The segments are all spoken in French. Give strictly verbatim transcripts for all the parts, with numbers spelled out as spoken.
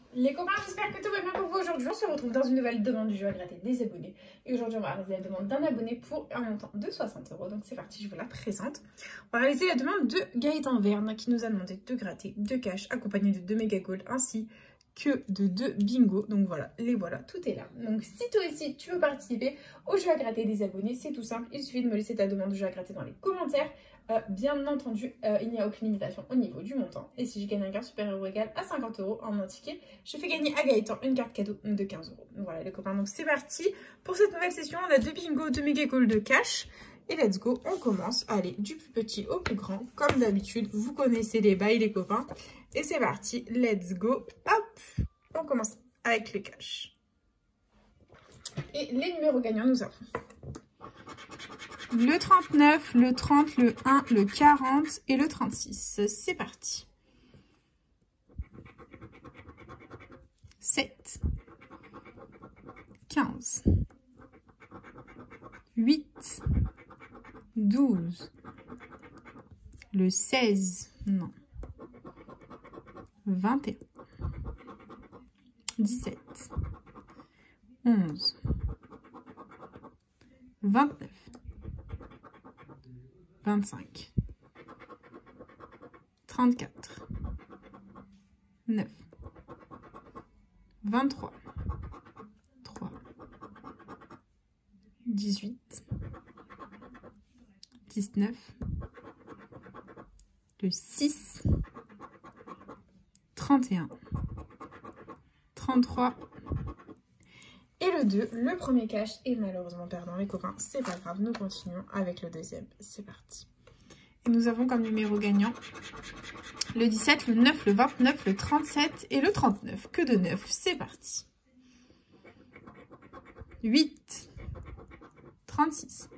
Les copains, j'espère que tout va bien pour vous aujourd'hui. On se retrouve dans une nouvelle demande du jeu à gratter des abonnés. Et aujourd'hui, on va réaliser la demande d'un abonné pour un montant de soixante euros. Donc c'est parti, je vous la présente. On va réaliser la demande de Gaëtan Verne qui nous a demandé de gratter deux cash accompagnés de deux méga gold ainsi que de deux bingo. Donc voilà, les voilà, tout est là. Donc si toi aussi tu veux participer au jeu à gratter des abonnés, c'est tout simple. Il suffit de me laisser ta demande de jeu à gratter dans les commentaires. Euh, bien entendu, euh, il n'y a aucune limitation au niveau du montant. Et si je gagne un gain supérieur ou égal à cinquante euros en un ticket, je fais gagner à Gaëtan une carte cadeau de quinze euros. Voilà les copains, donc c'est parti. Pour cette nouvelle session, on a deux bingo, deux méga gold de cash. Et let's go, on commence. Allez, du plus petit au plus grand, comme d'habitude. Vous connaissez les bails les copains. Et c'est parti, let's go. Hop, on commence avec le cash. Et les numéros gagnants, nous avons le trente-neuf, le trente, le un, le quarante et le trente-six. C'est parti. sept, quinze, huit, douze, le seize, non, vingt et un, dix-sept, onze, vingt-neuf, vingt-cinq, trente-quatre, neuf, vingt-trois, trois, dix-huit, dix-neuf, le six, trente et un, trente-trois et le deux. Le premier cash est malheureusement perdant les copains, c'est pas grave, nous continuons avec le deuxième, c'est parti. Et nous avons comme numéro gagnant le dix-sept, le neuf, le vingt-neuf, le trente-sept et le trente-neuf. Que de neuf, c'est parti. huit, trente-six,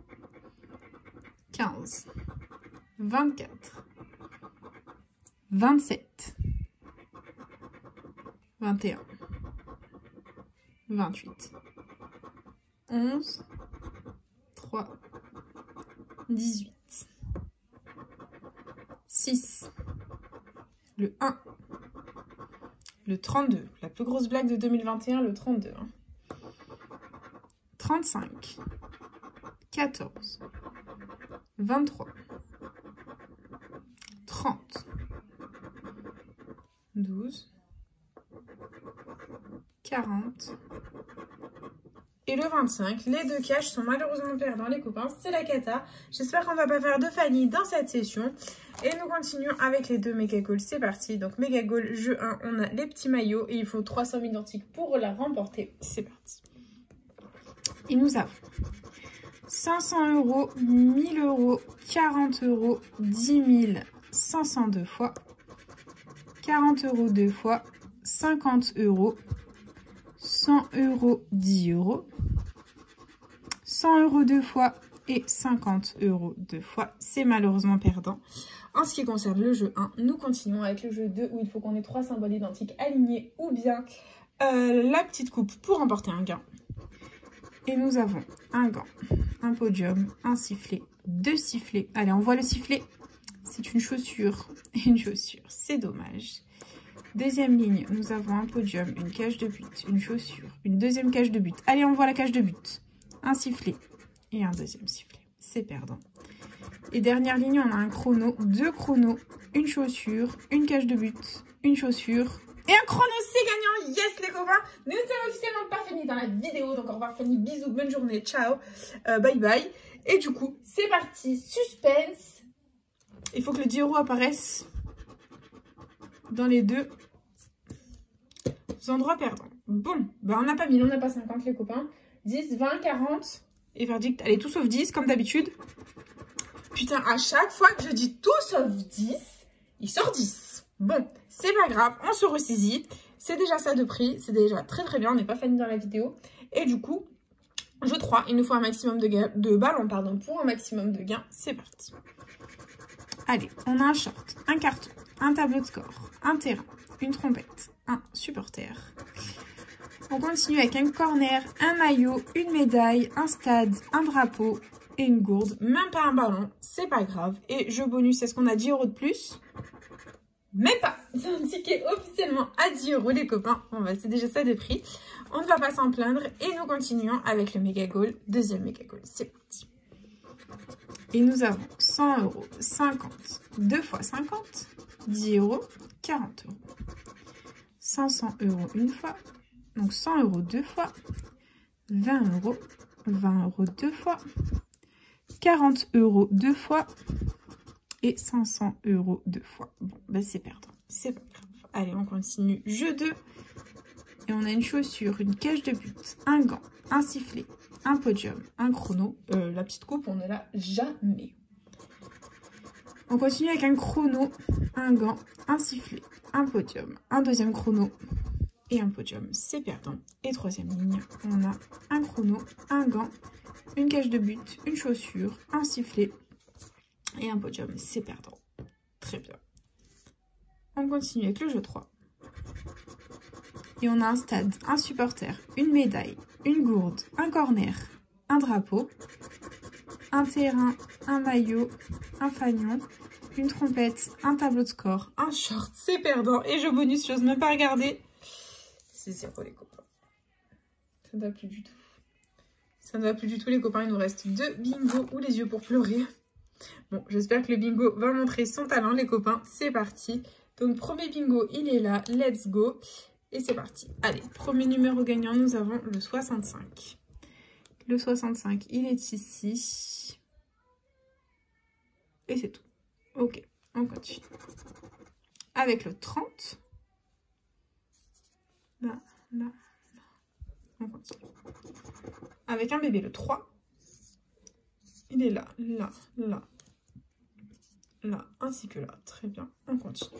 quinze, vingt-quatre, vingt-sept, vingt et un, vingt-huit, onze, trois, dix-huit, six, le un, le trente-deux, la plus grosse blague de deux mille vingt et un, le trente-deux, hein. trente-cinq, quatorze, vingt-trois, trente, douze, quarante et le vingt-cinq. Les deux cash sont malheureusement perdants les copains, c'est la cata. J'espère qu'on va pas faire de Fanny dans cette session. Et nous continuons avec les deux méga gold, c'est parti. Donc méga gold, jeu un, on a les petits maillots et il faut trois cents identiques pour la remporter. C'est parti. Et nous avons cinq cents euros, mille euros, quarante euros, dix mille cinq cents deux fois, quarante euros deux fois, cinquante euros, cent euros, dix euros, cent euros deux fois et cinquante euros deux fois. C'est malheureusement perdant. En ce qui concerne le jeu un, nous continuons avec le jeu deux où il faut qu'on ait trois symboles identiques alignés ou bien euh, la petite coupe pour remporter un gain. Et nous avons un gant, un podium, un sifflet, deux sifflets. Allez, on voit le sifflet. C'est une chaussure et une chaussure. C'est dommage. Deuxième ligne, nous avons un podium, une cage de but, une chaussure, une deuxième cage de but. Allez, on voit la cage de but. Un sifflet et un deuxième sifflet. C'est perdant. Et dernière ligne, on a un chrono, deux chronos, une chaussure, une cage de but, une chaussure et un chrono. C'est gagnant. Yes les copains, nous ne sommes officiellement pas finis dans la vidéo. Donc au revoir Fanny, bisous, bonne journée, ciao, euh, bye bye. Et du coup, c'est parti, suspense. Il faut que le dix euros apparaisse dans les deux endroits perdants. Bon, bah on n'a pas mille, on n'a pas cinquante les copains. dix, vingt, quarante et verdict. Allez, tout sauf dix comme d'habitude. Putain, à chaque fois que je dis tout sauf dix, il sort dix. Bon, c'est pas grave, on se ressaisit. C'est déjà ça de prix, c'est déjà très très bien, on n'est pas fani dans la vidéo. Et du coup, jeu trois, il nous faut un maximum de, de ballons pardon, pour un maximum de gains. C'est parti. Allez, on a un short, un carton, un tableau de score, un terrain, une trompette, un supporter. On continue avec un corner, un maillot, une médaille, un stade, un drapeau et une gourde. Même pas un ballon, c'est pas grave. Et jeu bonus, est-ce qu'on a dix euros de plus? Même pas. C'est un ticket officiellement seulement à dix euros les copains. Bon bah c'est déjà ça de prix. On ne va pas s'en plaindre et nous continuons avec le méga goal, deuxième méga goal. C'est parti. Et nous avons cent euros, cinquante, deux fois cinquante, dix euros, quarante euros. cinq cents euros une fois, donc cent euros deux fois, vingt euros, vingt euros deux fois, quarante euros deux fois et cinq cents euros deux fois. Bon, bah c'est perdant, c'est pas grave. Allez, on continue. Jeu deux. Et on a une chaussure, une cage de but, un gant, un sifflet, un podium, un chrono. Euh, la petite coupe, on ne l'a jamais. On continue avec un chrono, un gant, un sifflet, un podium, un deuxième chrono et un podium. C'est perdant. Et troisième ligne, on a un chrono, un gant, une cage de but, une chaussure, un sifflet et un podium. C'est perdant. Très bien. On continue avec le jeu trois. Et on a un stade, un supporter, une médaille, une gourde, un corner, un drapeau, un terrain, un maillot, un fanion, une trompette, un tableau de score, un short, c'est perdant. Et jeu bonus, j'ose même pas regarder. C'est zéro les copains. Ça ne va plus du tout. Ça ne va plus du tout les copains. Il nous reste deux bingo ou les yeux pour pleurer. Bon, j'espère que le bingo va montrer son talent les copains. C'est parti. Donc premier bingo, il est là. Let's go. Et c'est parti. Allez, premier numéro gagnant, nous avons le soixante-cinq. Le soixante-cinq, il est ici. Et c'est tout. Ok, on continue. Avec le trente. Là, là, là. On continue. Avec un bébé, le trois. Il est là, là, là, là, ainsi que là. Très bien, on continue.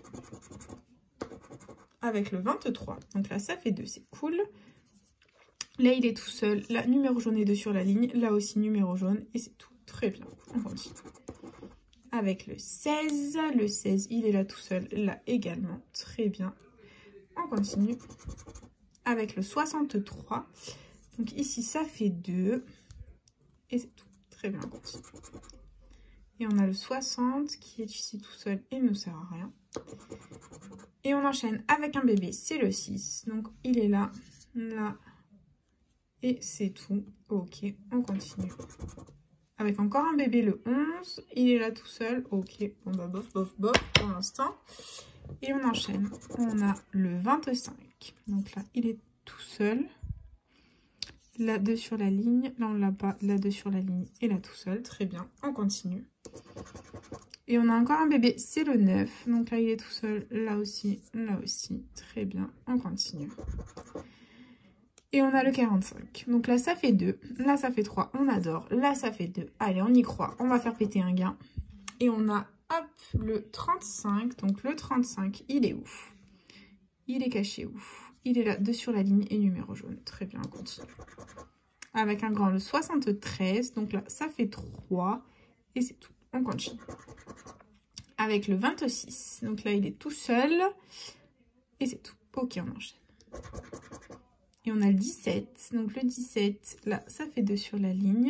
Avec le vingt-trois. Donc là, ça fait deux, c'est cool. Là, il est tout seul. Là, numéro jaune est deux sur la ligne. Là aussi, numéro jaune. Et c'est tout. Très bien. On continue. Avec le seize. Le seize, il est là tout seul. Là également. Très bien. On continue. Avec le soixante-trois. Donc ici, ça fait deux. Et c'est tout. Très bien. On continue. Et on a le soixante qui est ici tout seul et ne sert à rien. Et on enchaîne avec un bébé, c'est le six. Donc il est là, là. Et c'est tout. Ok, on continue. Avec encore un bébé, le onze. Il est là tout seul. Ok, bon bah bof, bof, bof pour l'instant. Et on enchaîne. On a le vingt-cinq. Donc là, il est tout seul. Là, deux sur la ligne. Là, on l'a pas. Là, deux sur la ligne. Et là, tout seul. Très bien. On continue. Et on a encore un bébé. C'est le neuf. Donc là, il est tout seul. Là aussi. Là aussi. Très bien. On continue. Et on a le quarante-cinq. Donc là, ça fait deux. Là, ça fait trois. On adore. Là, ça fait deux. Allez, on y croit. On va faire péter un gain. Et on a, hop, le trente-cinq. Donc le trente-cinq, il est où? Il est caché où? Il est là, deux sur la ligne et numéro jaune. Très bien, on continue. Avec un grand, le soixante-treize. Donc là, ça fait trois. Et c'est tout. On continue. Avec le vingt-six. Donc là, il est tout seul. Et c'est tout. Ok, on enchaîne. Et on a le dix-sept. Donc le dix-sept, là, ça fait deux sur la ligne.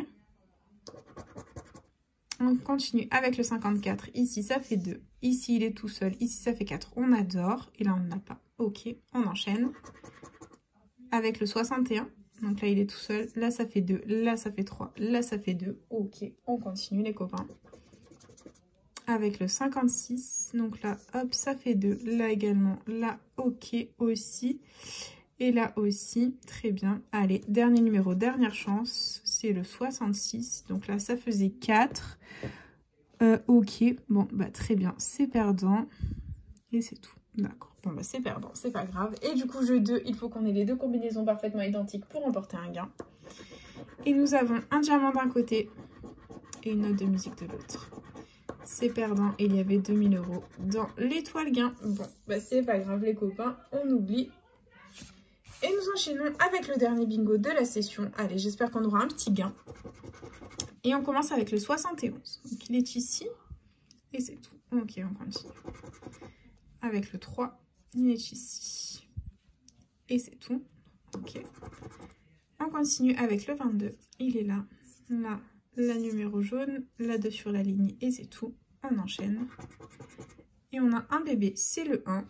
On continue avec le cinquante-quatre. Ici, ça fait deux. Ici, il est tout seul. Ici, ça fait quatre. On adore. Et là, on n'a pas. Ok, on enchaîne. Avec le soixante et un. Donc là, il est tout seul. Là, ça fait deux. Là, ça fait trois. Là, ça fait deux. Ok, on continue, les copains. Avec le cinquante-six. Donc là, hop, ça fait deux. Là également. Là, ok aussi. Et là aussi, très bien. Allez, dernier numéro, dernière chance. C'est le soixante-six. Donc là, ça faisait quatre. Euh, ok, bon, bah très bien. C'est perdant. Et c'est tout. D'accord. Bon, bah c'est perdant, c'est pas grave. Et du coup, jeu deux, il faut qu'on ait les deux combinaisons parfaitement identiques pour remporter un gain. Et nous avons un diamant d'un côté et une note de musique de l'autre. C'est perdant. Et il y avait deux mille euros dans l'étoile gain. Bon, bah c'est pas grave, les copains. On oublie. Et nous enchaînons avec le dernier bingo de la session. Allez, j'espère qu'on aura un petit gain. Et on commence avec le soixante et onze. Donc il est ici. Et c'est tout. Ok, on continue. Avec le trois, il est ici. Et c'est tout. Ok. On continue avec le vingt-deux. Il est là. Là, la numéro jaune. Là, deux sur la ligne. Et c'est tout. On enchaîne. Et on a un bébé, c'est le un.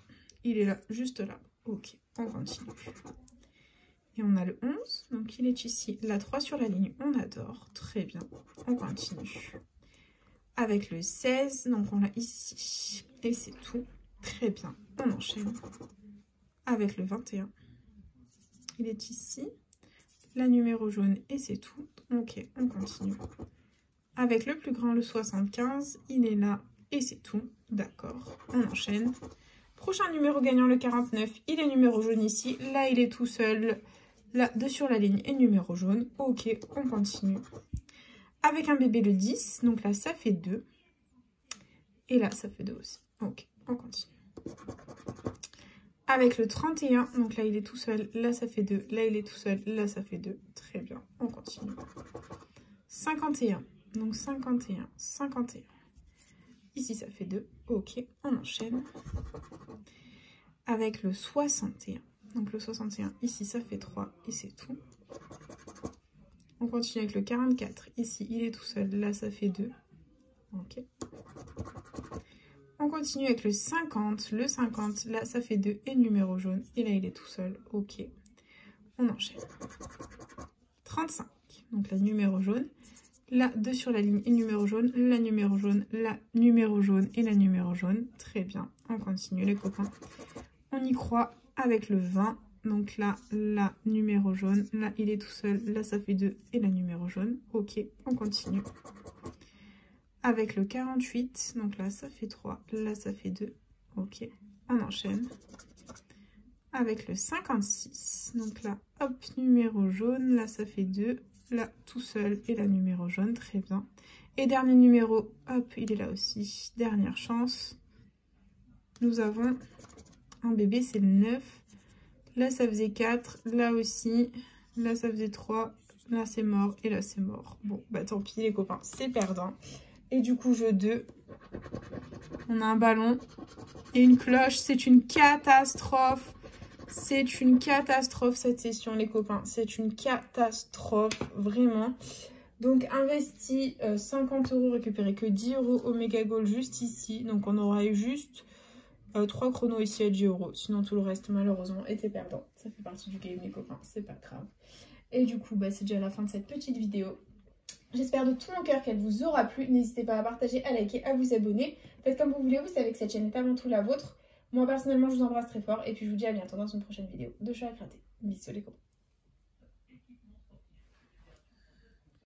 il est là, juste là. Ok, on continue. Et on a le onze, donc il est ici. La trois sur la ligne, on adore. Très bien, on continue. Avec le seize, donc on l'a ici. Et c'est tout. Très bien, on enchaîne. Avec le vingt et un, il est ici. La numéro jaune, et c'est tout. Ok, on continue. Avec le plus grand, le soixante-quinze, il est là, et c'est tout. D'accord, on enchaîne. Prochain numéro gagnant, le quarante-neuf, il est numéro jaune ici. Là, il est tout seul. Là, deux sur la ligne et numéro jaune. Ok, on continue. Avec un bébé, le dix. Donc là, ça fait deux. Et là, ça fait deux aussi. Ok, on continue. Avec le trente et un. Donc là, il est tout seul. Là, ça fait deux. Là, il est tout seul. Là, ça fait deux. Très bien, on continue. cinquante et un. Donc cinquante et un, cinquante et un. Ici, ça fait deux. Ok, on enchaîne. Avec le soixante et un. Donc le soixante et un, ici, ça fait trois. Et c'est tout. On continue avec le quarante-quatre. Ici, il est tout seul. Là, ça fait deux. Ok. On continue avec le cinquante. Le cinquante, là, ça fait deux. Et numéro jaune. Et là, il est tout seul. Ok. On enchaîne. trente-cinq. Donc la numéro jaune. Là, deux sur la ligne et numéro jaune, la numéro jaune, la numéro jaune et la numéro jaune. Très bien, on continue les copains. On y croit avec le vingt. Donc là, la numéro jaune, là, il est tout seul. Là, ça fait deux et la numéro jaune. Ok, on continue. Avec le quarante-huit, donc là, ça fait trois. Là, ça fait deux. Ok, on enchaîne. Avec le cinquante-six, donc là, hop, numéro jaune. Là, ça fait deux. Là, tout seul, et la numéro jaune, très bien. Et dernier numéro, hop, il est là aussi. Dernière chance. Nous avons un bébé, c'est le neuf. Là, ça faisait quatre. Là aussi. Là, ça faisait trois. Là, c'est mort. Et là, c'est mort. Bon, bah tant pis, les copains, c'est perdant. Et du coup, jeu deux. On a un ballon et une cloche. C'est une catastrophe. C'est une catastrophe cette session les copains, c'est une catastrophe vraiment. Donc investi euh, cinquante euros, récupéré que dix euros au Mega Gold juste ici. Donc on aura eu juste euh, trois chronos ici à dix euros. Sinon tout le reste malheureusement était perdant. Ça fait partie du game les copains, c'est pas grave. Et du coup bah, c'est déjà la fin de cette petite vidéo. J'espère de tout mon cœur qu'elle vous aura plu. N'hésitez pas à partager, à liker, à vous abonner. Faites comme vous voulez, vous savez que cette chaîne est avant tout la vôtre. Moi, personnellement, je vous embrasse très fort et puis je vous dis à bientôt dans une prochaine vidéo de Chat à Gratter. Bisous les copains.